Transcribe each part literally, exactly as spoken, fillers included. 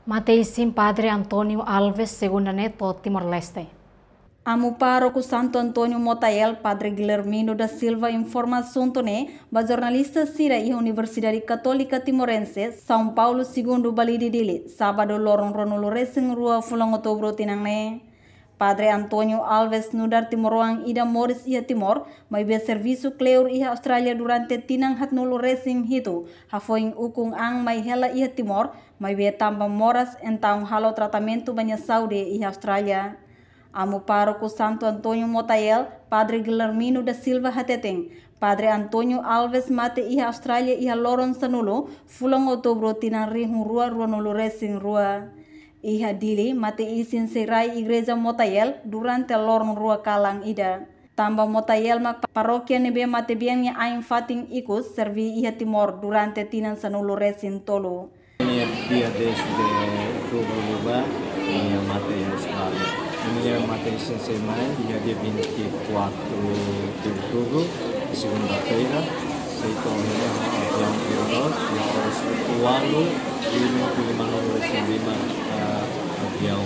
Mateisim Padre Antônio Alves, Segunda Neto, Timor-Leste. Amu Pároco Santo Antônio Motael, Padre Guilhermino da Silva informa assunto né, ba jornalista Sira e Universidade Católica Timorense, São Paulo, segundo balidi dele, sábado lorong ronolo resing rua fulang outubro tinang né. Padre Antônio Alves nudar Timoroang ida Moris ia Timor, mai be serviço cleur ia Australia durante tinang hat nulu resing hitu, hafoing ukung ang mai hela ia Timor, mai be tamba moras entang halo tratamento banyak Saudi ia Australia. Amu Pároco Santo Antônio Motael, Padre Guilhermino da Silva Hateteng, Padre Antônio Alves mate ia Australia ia loron sanulo, fulang outubro tinang rihung rua rua nulu resing rua. Iha dili mate isin serai Igreja Motael durante lorong rua kalang ida. Tamba Motael mak parokia nebe mate biangnya aing fating ikus servi iha Timor durante tinan sanulo resin tolo. Ini dia desde Tuburuba ini mate Australia. Ini mate isin semai dia dia veintiquatro de outubro segunda-feira. Seito ini yang Euro yang harus ualu lima puluh lima nomor sembilan yang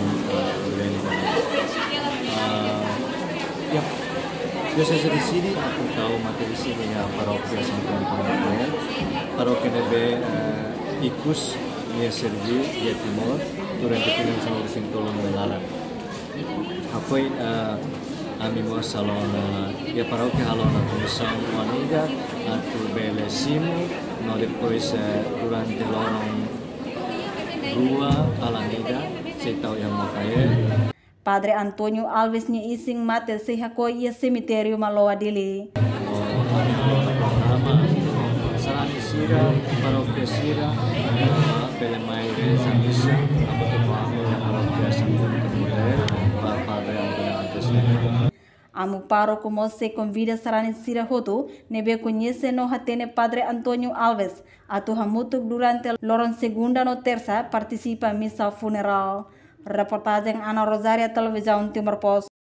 ya biasa di sini aku tahu materi sini ya parokia Santo Antônio parokia nebe ikus dia servi dia Timor durante pinang sama sintolong melalang apa ami mo salona ya parokia halona comissão wanida atau bele simu no depois durante lorong rua kalanida setau yang Motael. Padre Antônio Alves ni ising mate se hako ia cemitério maloa dele. Programa Sarani Sira, Parokia Sira, pela maioria samisa, apa tu paham yang parokia Santo Motael, Padre Antônio Alves. Amu Pároco Mose convida Sarani Sira Hoto, nebe conhece no hatene Padre Antônio Alves, atu hamutuk durante lorong segunda no terça participa misa funeral. Reportagem Ana Rosária, Televisão Timor Post.